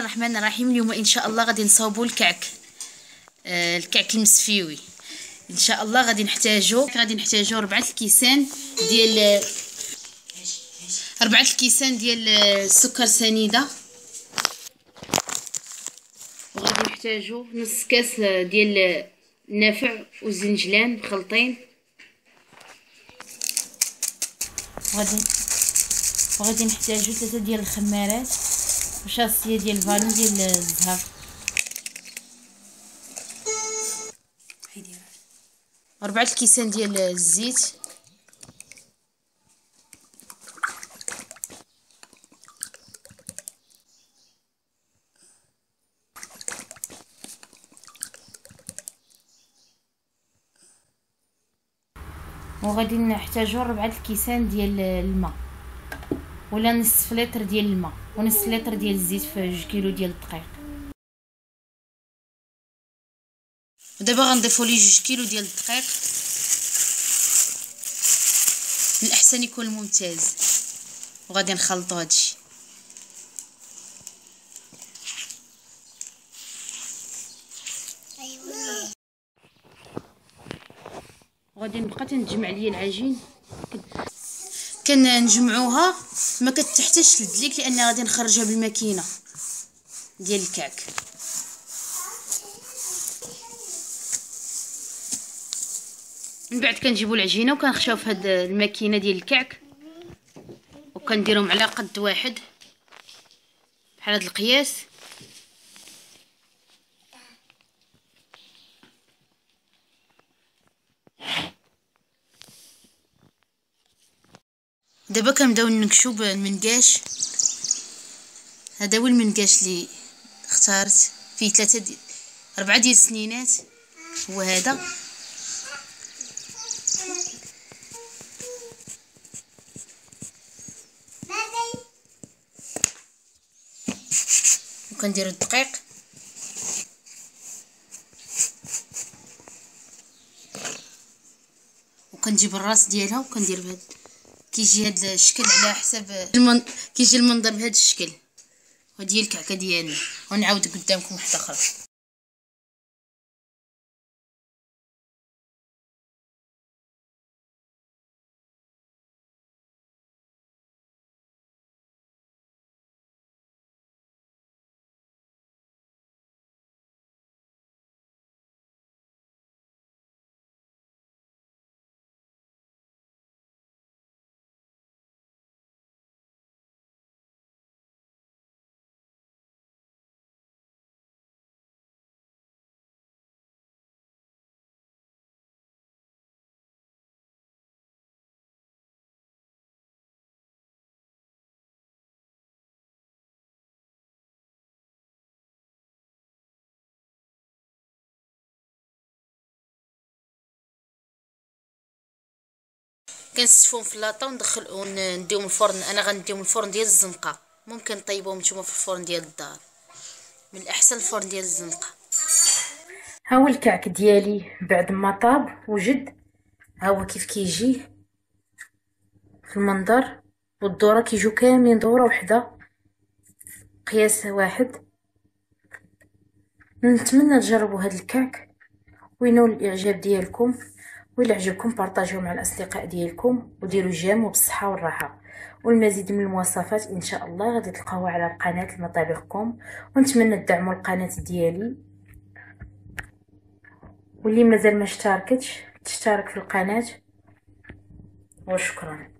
الرحمن الرحيم. اليوم ان شاء الله غادي نصاوبوا الكعك، الكعك المسفيوي. ان شاء الله غادي نحتاجوا 4 الكيسان ديال السكر سنيده، وغادي نحتاجوا نص كاس ديال النافع والزنجلان مخلطين، وغادي نحتاجوا 3 ديال الخمارات وشاصيه ديال الفاني ديال الزهر، 4 الكيسان ديال الزيت، وغادي نحتاجوا 4 الكيسان ديال الماء ولا نصف لتر ديال الماء ونصف لتر ديال الزيت في 2 كيلو ديال الدقيق. ودابا غنضيفوا ليه 2 كيلو ديال الدقيق، من الاحسن يكون ممتاز، وغادي نخلطوا هادشي. وغادي نبقى تنجمع ليا العجين، كنجمعوها ما كتحتاجش تدليك لان غادي نخرجها بالماكينه ديال الكعك. من بعد كنجيبوا العجينه وكنخشاو في هاد الماكينه ديال الكعك، وكنديرهم على قد واحد بحال هاد القياس. دابا كنبداو ننكشوا بالمنقاش. هذا هو المنقاش اللي اختارت، فيه 4 ديال السنينات، هو هذا. وكنديروا الدقيق، وكنجيب الراس ديالها وكندير بهذا. كيجي هذا الشكل على حسب كيجي المنظر بهذا الشكل. وهذه هي الكعكه ديالنا، ونعاود قدامكم واحده اخرى. كنسفهم في لاطه ونديهم الفرن. انا غنديهم الفرن ديال الزنقه، ممكن طيبوهم نتوما في الفرن ديال الدار، من الاحسن الفرن ديال الزنقه. ها هو الكعك ديالي بعد ما طاب وجد، ها هو كيف كيجي في المنظر. والدوره كيجيو كاملين دوره وحده قياس واحد. نتمنى تجربوا هذا الكعك وينول الاعجاب ديالكم، وإلا عجبكم بارطاجيوه مع الاصدقاء ديالكم، وديروا جيم وبالصحه والراحه. والمزيد من المواصفات ان شاء الله غادي تلقاوها على القناه المطابخكم، ونتمنى تدعموا القناه ديالي، واللي مازال ما اشتركتش تشترك في القناه. وشكرا.